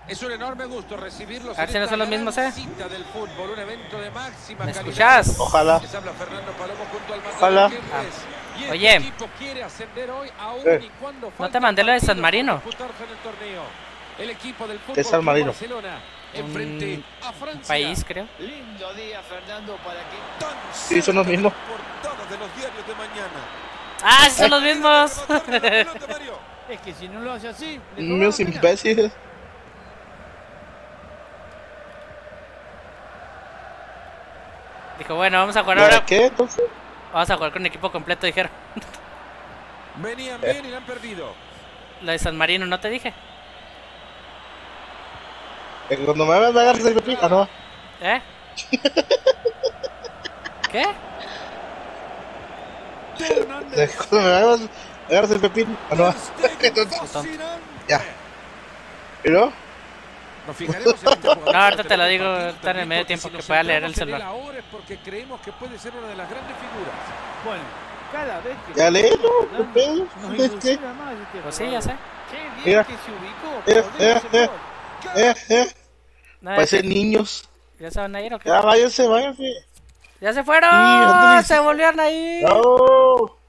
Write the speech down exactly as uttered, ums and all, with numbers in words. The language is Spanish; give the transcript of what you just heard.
Es un enorme gusto recibirlos. A ver si no son los mismos, ¿eh? Cita del fútbol, un evento de máxima ¿Me calidad. escuchás? Ojalá. Les habla Fernando Palomo junto al Ojalá. Ah. Y este Oye. equipo quiere ascender hoy aún Eh. y cuando ¿No te mandé lo de San Marino? disputarse en el torneo. El equipo del ¿Qué es San Marino? Barcelona enfrente Un a Francia. país, creo. Lindo día, Fernando, para que Tan Sí, son los cerca de mismos. las portadas de los diarios de mañana. ¡Ah, sí son los mismos! es que si no lo hace así, le Míos cobran pena. imbéciles. Dijo, bueno, vamos a jugar ¿Para ahora. qué entonces? Vamos a jugar con equipo completo, dijeron. Venían bien y la han perdido. Lo de San Marino, ¿no te dije? Es que cuando me hagas me agarres el pepín. Ah, no. ¿Eh? ¿Qué? Es que cuando me hagas me agarres el pepín. Ah, no. Qué tonto. Ya. ¿Y no? Nos fijaremos en este jugador. No, ahorita te lo digo, ahorita en el medio tiempo que pueda leer el celular. Ahora es porque creemos que puede ser una de las grandes figuras. Bueno, cada vez que... Ya léelo, qué pedo. Nos ¿Qué? ilusiona más este Pues sí, jugador. ya sé. Qué bien Mira. que se ubicó. Eh, por eh, dentro, eh. señor. Eh, eh. No, Parecen niños. ¿Ya se van a ir o qué? Ya váyanse, váyanse. ¡Ya se fueron! Sí, ándale. ¡Se volvieron a ir! ¡No!